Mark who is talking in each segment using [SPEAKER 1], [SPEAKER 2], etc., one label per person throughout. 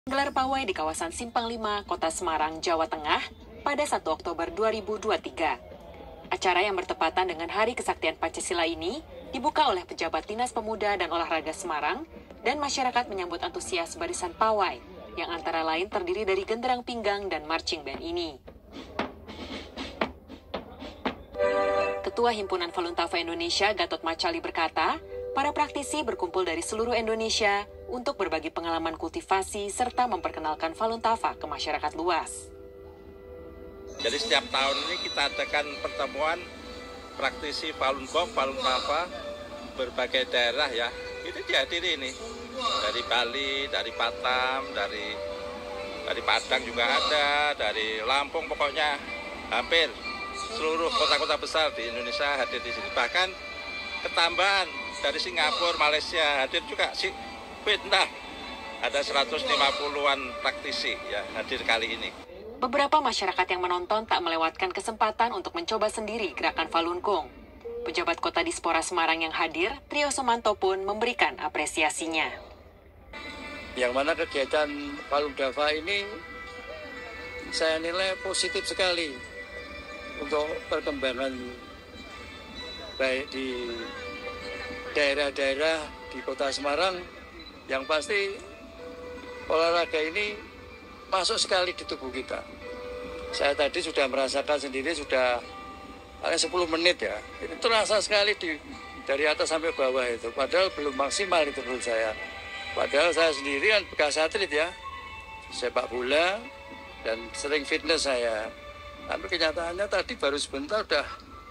[SPEAKER 1] Gelar pawai di kawasan Simpang 5, Kota Semarang, Jawa Tengah pada 1 Oktober 2023. Acara yang bertepatan dengan Hari Kesaktian Pancasila ini dibuka oleh pejabat Dinas Pemuda dan Olahraga Semarang dan masyarakat menyambut antusias barisan pawai yang antara lain terdiri dari genderang pinggang dan marching band ini. Ketua Himpunan Falun-Tafa Indonesia, Gatot Macali berkata, para praktisi berkumpul dari seluruh Indonesia untuk berbagi pengalaman kultivasi serta memperkenalkan Falun-Tafa ke masyarakat luas.
[SPEAKER 2] Jadi setiap tahun ini kita adakan pertemuan praktisi Falun Gong, Falun-Tafa berbagai daerah ya. Ini dihadiri ini dari Bali, dari Batam, dari Padang juga ada, dari Lampung, pokoknya hampir seluruh kota-kota besar di Indonesia hadir di sini. Bahkan ketambahan dari Singapura, Malaysia hadir juga si Vietnam. Ada 150-an praktisi ya hadir kali ini.
[SPEAKER 1] Beberapa masyarakat yang menonton tak melewatkan kesempatan untuk mencoba sendiri gerakan Falun Gong. Pejabat Kota Dispora Semarang yang hadir, Trio Sumanto pun memberikan apresiasinya.
[SPEAKER 3] Yang mana kegiatan Falun-Tafa ini saya nilai positif sekali untuk perkembangan baik di daerah-daerah di Kota Semarang. Yang pasti olahraga ini masuk sekali di tubuh kita. Saya tadi sudah merasakan sendiri, sudah 10 menit ya. Itu terasa sekali dari atas sampai bawah itu. Padahal belum maksimal itu menurut saya. Padahal saya sendiri kan bekas atlet ya. Sepak bola dan sering fitness saya. Tapi kenyataannya tadi baru sebentar udah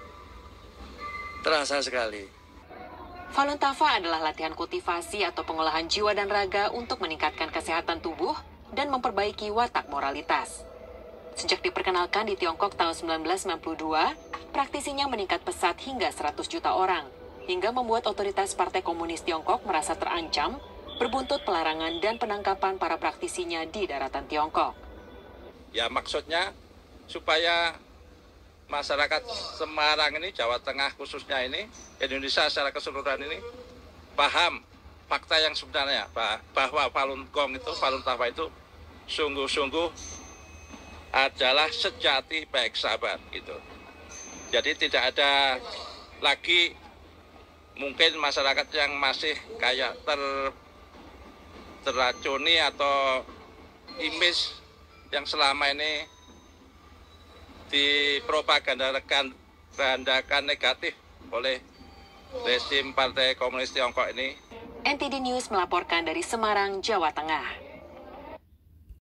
[SPEAKER 3] terasa sekali.
[SPEAKER 1] Falun-Tafa adalah latihan kultivasi atau pengolahan jiwa dan raga untuk meningkatkan kesehatan tubuh dan memperbaiki watak moralitas. Sejak diperkenalkan di Tiongkok tahun 1992, praktisinya meningkat pesat hingga 100 juta orang, hingga membuat otoritas Partai Komunis Tiongkok merasa terancam, berbuntut pelarangan dan penangkapan para praktisinya di daratan Tiongkok.
[SPEAKER 2] Ya maksudnya supaya masyarakat Semarang ini, Jawa Tengah khususnya ini, Indonesia secara keseluruhan ini paham fakta yang sebenarnya bahwa Falun Gong itu, Falun-Tafa itu sungguh-sungguh adalah sejati baik sahabat gitu. Jadi tidak ada lagi mungkin masyarakat yang masih kayak terracuni atau image yang selama ini dipropagandakan negatif oleh rezim Partai Komunis Tiongkok ini.
[SPEAKER 1] NTD News melaporkan dari Semarang, Jawa Tengah.